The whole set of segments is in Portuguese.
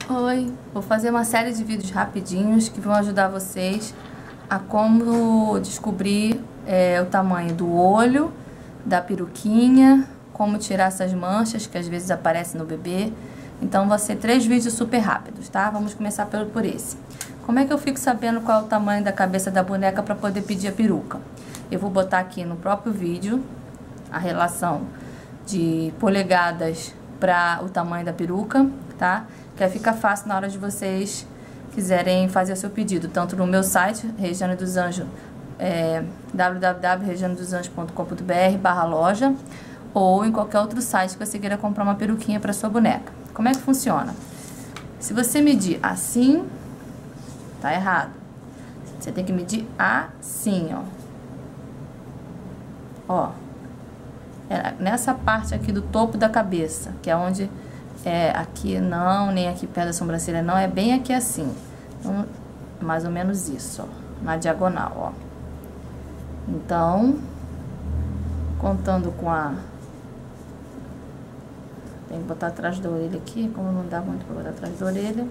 Oi, vou fazer uma série de vídeos rapidinhos que vão ajudar vocês a como descobrir o tamanho do olho, da peruquinha, como tirar essas manchas que às vezes aparecem no bebê. Então vão ser 3 vídeos super rápidos, tá? Vamos começar por esse. Como é que eu fico sabendo qual é o tamanho da cabeça da boneca para poder pedir a peruca? Eu vou botar aqui no próprio vídeo a relação de polegadas para o tamanho da peruca, tá? Que aí fica fácil na hora de vocês quiserem fazer o seu pedido, tanto no meu site, Regiane dos Anjos, www.regianedosanjos.com.br/loja, ou em qualquer outro site que você queira comprar uma peruquinha para sua boneca. Como é que funciona? Se você medir assim, tá errado. Você tem que medir assim, ó. Nessa parte aqui do topo da cabeça, que é onde aqui não, nem aqui perto da sobrancelha não, é bem aqui assim. Então, mais ou menos isso, ó, na diagonal, ó. Então, contando com tem que botar atrás da orelha aqui, como não dá muito pra botar atrás da orelha.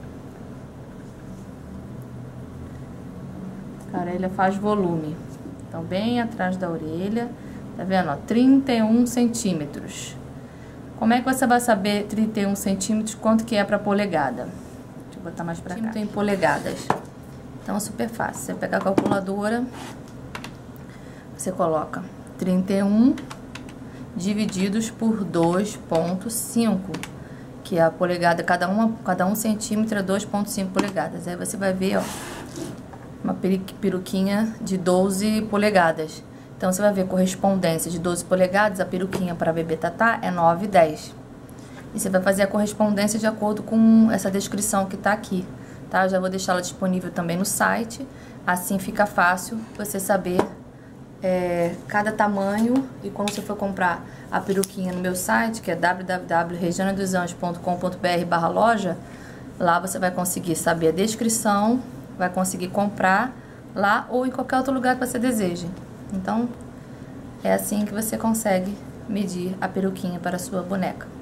A orelha faz volume. Então, bem atrás da orelha, tá vendo, ó, 31 centímetros. Como é que você vai saber 31 centímetros quanto que é para polegada? Deixa eu botar mais pra cá. Tem polegadas. Então é super fácil. Você pega a calculadora, você coloca 31 divididos por 2,5, que é a polegada, cada um centímetro é 2,5 polegadas. Aí você vai ver, ó, uma peruquinha de 12 polegadas. Então, você vai ver correspondência de 12 polegadas, a peruquinha para bebê Tatá é 9,10. E você vai fazer a correspondência de acordo com essa descrição que tá aqui, tá? Eu já vou deixar ela disponível também no site, assim fica fácil você saber cada tamanho. E quando você for comprar a peruquinha no meu site, que é www.regianedosanjos.com.br/loja, lá você vai conseguir saber a descrição, vai conseguir comprar lá ou em qualquer outro lugar que você deseje. Então, é assim que você consegue medir a peruquinha para a sua boneca.